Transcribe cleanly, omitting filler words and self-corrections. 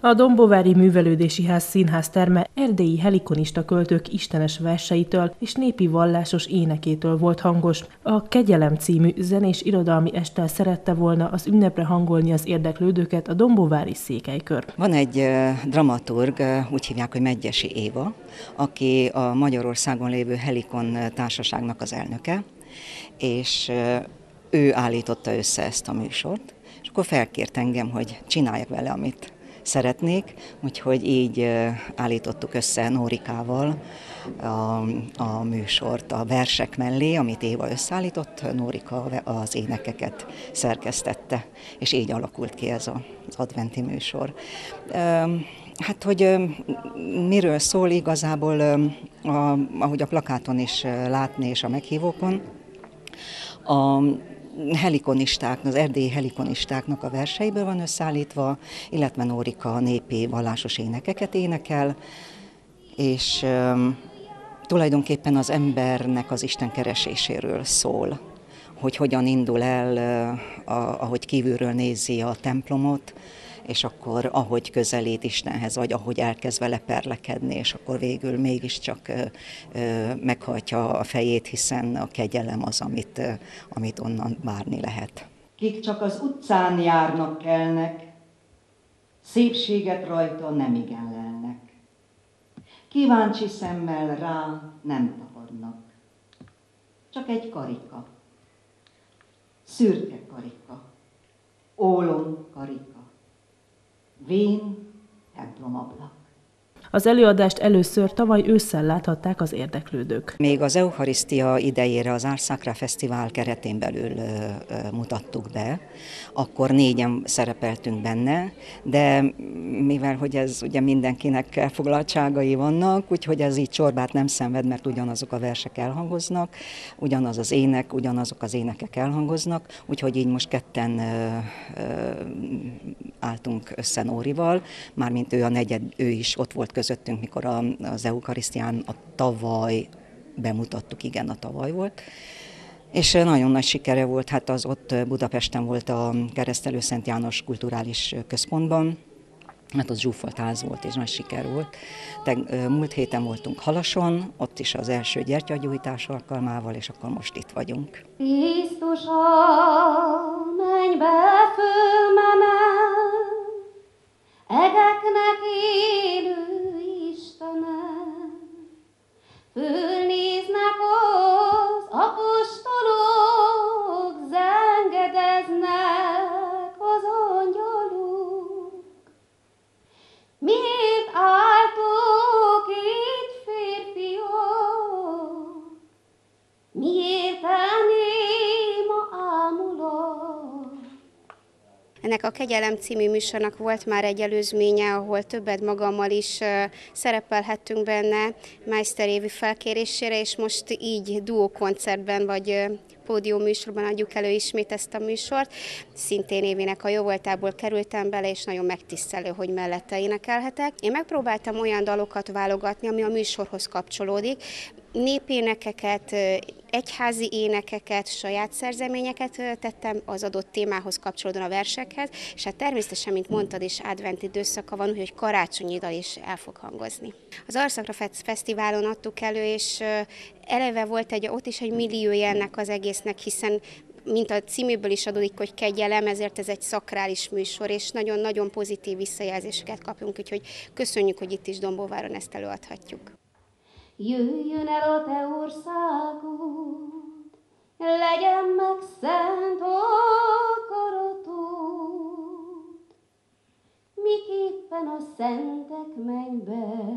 A Dombovári Művelődési Ház színházterme erdélyi helikonista költők istenes verseitől és népi vallásos énekétől volt hangos. A Kegyelem című zenés irodalmi esttel szerette volna az ünnepre hangolni az érdeklődőket a dombovári székelykör. Van egy dramaturg, úgy hívják, hogy Medgyessy Éva, aki a Magyarországon lévő Helikon társaságnak az elnöke, és ő állította össze ezt a műsort, és akkor felkért engem, hogy csináljak vele, amit szeretnék, úgyhogy így állítottuk össze Nórikával a műsort a versek mellé, amit Éva összeállított, Nórika az énekeket szerkesztette, és így alakult ki ez az adventi műsor. Hát, hogy miről szól igazából, ahogy a plakáton is látni és a meghívókon, a helikonisták, az erdélyi helikonistáknak a verseiből van összeállítva, illetve Nórika népi vallásos énekeket énekel, és tulajdonképpen az embernek az Isten kereséséről szól, hogy hogyan indul el, ahogy kívülről nézi a templomot, és akkor ahogy közelít Istenhez, vagy ahogy elkezd vele perlekedni, és akkor végül mégiscsak meghajtja a fejét, hiszen a kegyelem az, amit onnan várni lehet. Kik csak az utcán járnak, kelnek, szépséget rajta nem igen lelnek. Kíváncsi szemmel rá nem tapadnak. Csak egy karika, szürke karika, ólom karika, vén templomablak. Az előadást először tavaly ősszel láthatták az érdeklődők. Még az Eucharisztia idejére az Ars Sacra Fesztivál keretén belül mutattuk be, akkor 4-en szerepeltünk benne, de mivel hogy ez ugye mindenkinek elfoglaltságai vannak, úgyhogy ez így csorbát nem szenved, mert ugyanazok a versek elhangoznak, ugyanaz az ének, ugyanazok az énekek elhangoznak, úgyhogy így most ketten álltunk össze Nórival, mármint ő is ott volt közöttünk, mikor az Eucharisztián a tavaly bemutattuk, igen, a tavaly volt. És nagyon nagy sikere volt, hát az ott Budapesten volt a Keresztelő Szent János Kulturális Központban, hát az zsúfolt ház volt, és nagy siker volt. Múlt héten voltunk Halason, ott is az első gyertyagyújtás alkalmával, és akkor most itt vagyunk. Krisztus a mennybe fölmenel, egeknek élő Istenem, fölnéznek az apostolok, zengedeznek az angyalok. Miért álltok itt, férfiak? Miért néma ámulok? Ennek a Kegyelem című műsornak volt már egy előzménye, ahol többet magammal is szerepelhettünk benne Meister Évi felkérésére, és most így duó koncertben vagy pódium műsorban adjuk elő ismét ezt a műsort. Szintén Évinek a jóvoltából kerültem bele, és nagyon megtisztelő, hogy mellette énekelhetek. Én megpróbáltam olyan dalokat válogatni, ami a műsorhoz kapcsolódik. Népénekeket, egyházi énekeket, saját szerzeményeket tettem az adott témához kapcsolódóan a versekhez, és hát természetesen, mint mondtad is, advent időszaka van, úgyhogy karácsonyi dal is el fog hangozni. Az Ars Sacra Fesztiválon adtuk elő, és eleve volt ott is egy milliója ennek az egésznek, hiszen mint a címéből is adódik, hogy kegyelem, ezért ez egy szakrális műsor, és nagyon-nagyon pozitív visszajelzéseket kapunk, úgyhogy köszönjük, hogy itt is Dombováron ezt előadhatjuk. Jöjjön el a te országod, legyen meg szent akaratod, miképpen a szentek mennyben